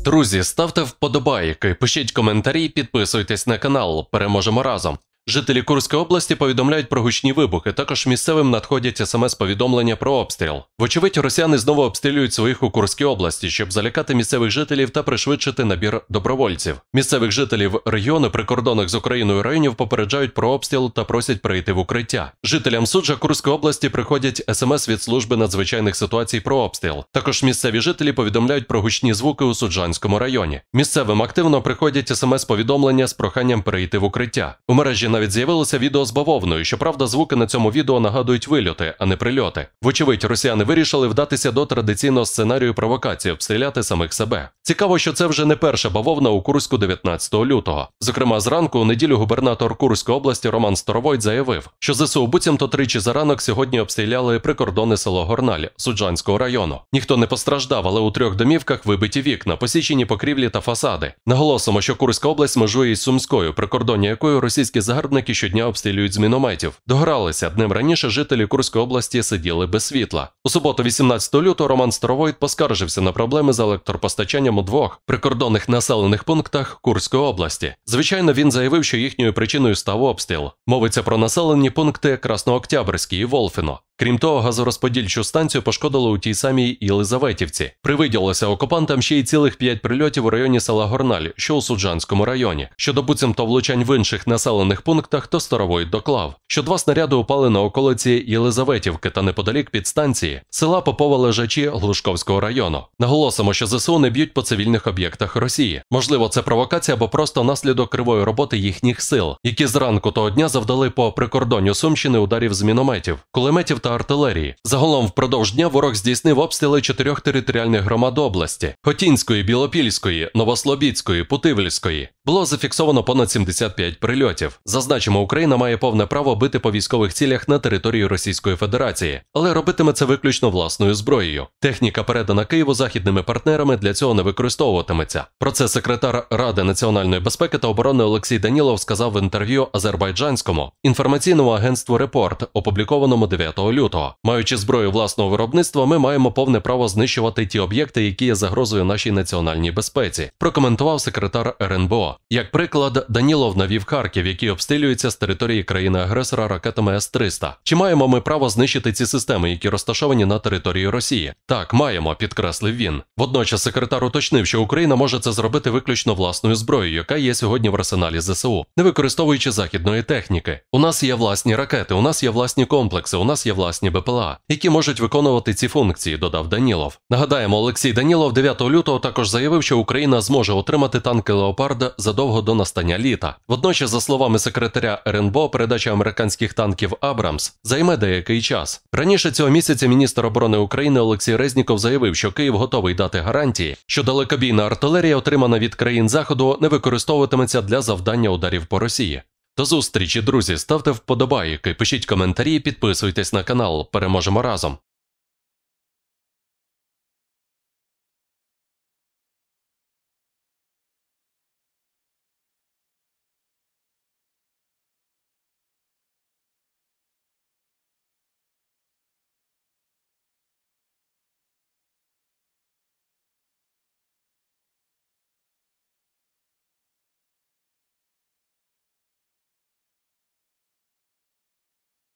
Друзі, ставте вподобайки, пишіть коментарі, підписуйтесь на канал. Переможемо разом. Жителі Курської області повідомляють про гучні вибухи, також місцевим надходять смс-повідомлення про обстріл. Вочевидь, росіяни знову обстрілюють своїх у Курській області, щоб залякати місцевих жителів та пришвидшити набір добровольців. Місцевих жителів регіону прикордонних з Україною районів попереджають про обстріл та просять прийти в укриття. Жителям Суджа Курської області приходять смс від служби надзвичайних ситуацій про обстріл. Також місцеві жителі повідомляють про гучні звуки у Суджанському районі. Місцевим активно приходять смс-повідомлення з проханням перейти в укриття. У мережі навіть з'явилося відео з бавовною, щоправда, звуки на цьому відео нагадують вильоти, а не прильоти. Вочевидь, росіяни вирішили вдатися до традиційного сценарію провокації, обстріляти самих себе. Цікаво, що це вже не перша бавовна у Курську 19 лютого. Зокрема, зранку у неділю губернатор Курської області Роман Старовойт заявив, що ЗСУ буцімто тричі за ранок сьогодні обстріляли прикордонне село Горналь Суджанського району. Ніхто не постраждав, але у 3 домівках вибиті вікна, посічені покрівлі та фасади. Наголосимо, що Курська область межує із Сумською, прикордоння якої російські загарбники щодня обстрілюють з мінометів. Догралися, днем раніше жителі Курської області сиділи без світла. У суботу 18 лютого Роман Старовойт поскаржився на проблеми з електропостачанням у 2 прикордонних населених пунктах Курської області. Звичайно, він заявив, що їхньою причиною став обстріл. Мовиться про населені пункти Краснооктябрський і Волфіно. Крім того, газорозподільчу станцію пошкодили у тій самій Єлизаветівці. Привиділося окупантам ще й цілих 5 прильотів у районі села Горналь, що у Суджанському районі. Щодо буцімто влучань в інших населених пунктах, то Старовойт доклав, що 2 снаряди упали на околиці Єлизаветівки та неподалік підстанції села Попова-Лежачі Глушковського району. Наголосимо, що ЗСУ не б'ють по цивільних об'єктах Росії. Можливо, це провокація або просто наслідок кривої роботи їхніх сил, які зранку того дня завдали по прикордонню Сумщини ударів з мінометів, кулеметів та артилерії. Загалом впродовж дня ворог здійснив обстріли 4 територіальних громад області – Хотінської, Білопільської, Новослобідської, Путивльської. Було зафіксовано понад 75 прильотів. Зазначимо, Україна має повне право бити по військових цілях на території Російської Федерації, але робитиме це виключно власною зброєю. Техніка, передана Києву західними партнерами, для цього не використовуватиметься. Про це секретар Ради національної безпеки та оборони Олексій Данілов сказав в інтерв'ю азербайджанському інформаційному агентству «Репорт», опублікованому 9 лютого. Маючи зброю власного виробництва, ми маємо повне право знищувати ті об'єкти, які є загрозою нашій національній безпеці, прокоментував секретар РНБО. Як приклад, Данілов навів Харків, який обстрілюється з території країни-агресора ракетами С-300. Чи маємо ми право знищити ці системи, які розташовані на території Росії? Так, маємо, підкреслив він. Водночас секретар уточнив, що Україна може це зробити виключно власною зброєю, яка є сьогодні в арсеналі ЗСУ, не використовуючи західної техніки. У нас є власні ракети, у нас є власні комплекси, у нас є власні БПЛА, які можуть виконувати ці функції, додав Данілов. Нагадаємо, Олексій Данілов 9 лютого також заявив, що Україна зможе отримати танки «Леопард» задовго до настання літа. Водночас, за словами секретаря РНБО, передача американських танків «Абрамс» займе деякий час. Раніше цього місяця міністр оборони України Олексій Резніков заявив, що Київ готовий дати гарантії, що далекобійна артилерія, отримана від країн Заходу, не використовуватиметься для завдання ударів по Росії. До зустрічі, друзі, ставте вподобайки, пишіть коментарі, підписуйтесь на канал. Переможемо разом!